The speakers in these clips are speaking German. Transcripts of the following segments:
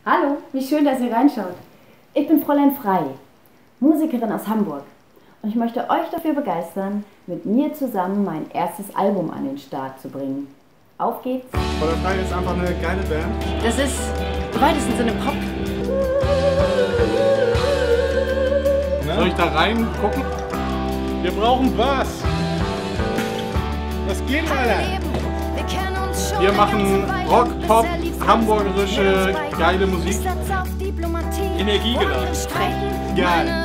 Hallo, wie schön, dass ihr reinschaut. Ich bin Fräulein Frei, Musikerin aus Hamburg. Und ich möchte euch dafür begeistern, mit mir zusammen mein erstes Album an den Start zu bringen. Auf geht's! Fräulein Frei ist einfach eine geile Band. Das ist im weitesten Sinne Pop. Soll ich da reingucken? Wir brauchen Bass. Was geht, Alter? Wir machen Rock, Pop, hamburgerische, geile Musik. Energiegeladen. Geil.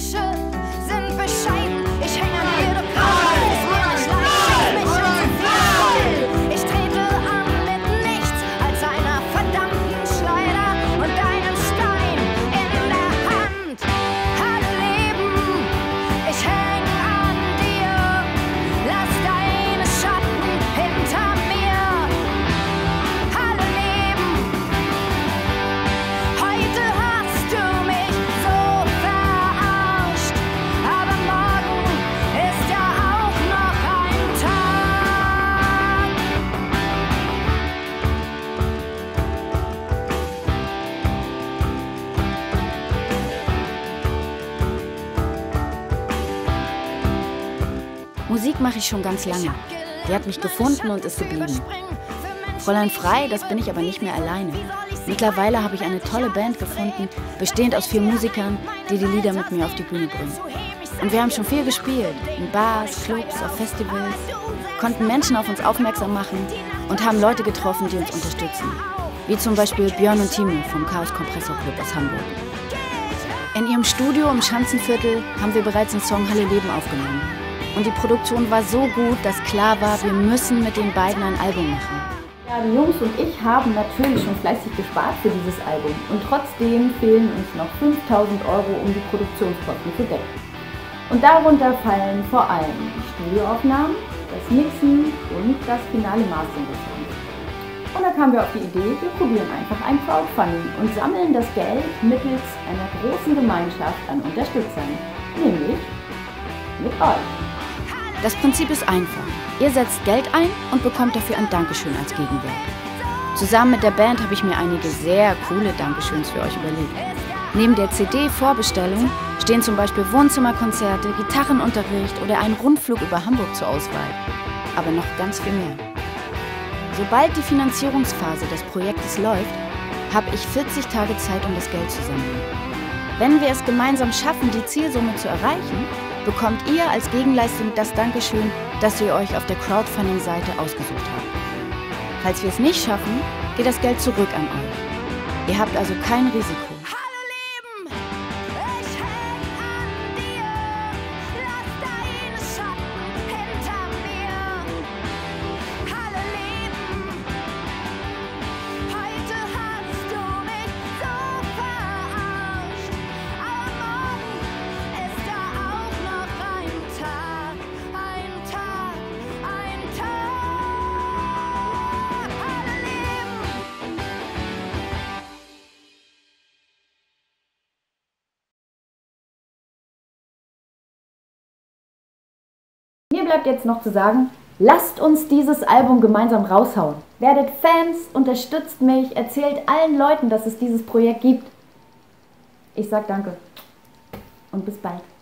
Musik mache ich schon ganz lange. Die hat mich gefunden und ist geblieben. Fräulein Frei, das bin ich aber nicht mehr alleine. Mittlerweile habe ich eine tolle Band gefunden, bestehend aus 4 Musikern, die die Lieder mit mir auf die Bühne bringen. Und wir haben schon viel gespielt, in Bars, Clubs, auf Festivals, konnten Menschen auf uns aufmerksam machen und haben Leute getroffen, die uns unterstützen. Wie zum Beispiel Björn und Timo vom Chaos Kompressor Club aus Hamburg. In ihrem Studio im Schanzenviertel haben wir bereits den Song Halle Leben aufgenommen. Und die Produktion war so gut, dass klar war, wir müssen mit den beiden ein Album machen. Ja, die Jungs und ich haben natürlich schon fleißig gespart für dieses Album. Und trotzdem fehlen uns noch 5.000 €, um die Produktionskosten zu decken. Und darunter fallen vor allem die Studioaufnahmen, das Mixen und das finale Mastering des Songs. Und da kamen wir auf die Idee, wir probieren einfach ein Crowdfunding und sammeln das Geld mittels einer großen Gemeinschaft an Unterstützern, nämlich mit euch. Das Prinzip ist einfach. Ihr setzt Geld ein und bekommt dafür ein Dankeschön als Gegenwert. Zusammen mit der Band habe ich mir einige sehr coole Dankeschöns für euch überlegt. Neben der CD-Vorbestellung stehen zum Beispiel Wohnzimmerkonzerte, Gitarrenunterricht oder ein Rundflug über Hamburg zur Auswahl. Aber noch ganz viel mehr. Sobald die Finanzierungsphase des Projektes läuft, habe ich 40 Tage Zeit, um das Geld zu sammeln. Wenn wir es gemeinsam schaffen, die Zielsumme zu erreichen, bekommt ihr als Gegenleistung das Dankeschön, das ihr euch auf der Crowdfunding-Seite ausgesucht habt. Falls wir es nicht schaffen, geht das Geld zurück an euch. Ihr habt also kein Risiko. Mir bleibt jetzt noch zu sagen, lasst uns dieses Album gemeinsam raushauen. Werdet Fans, unterstützt mich, erzählt allen Leuten, dass es dieses Projekt gibt. Ich sag danke und bis bald.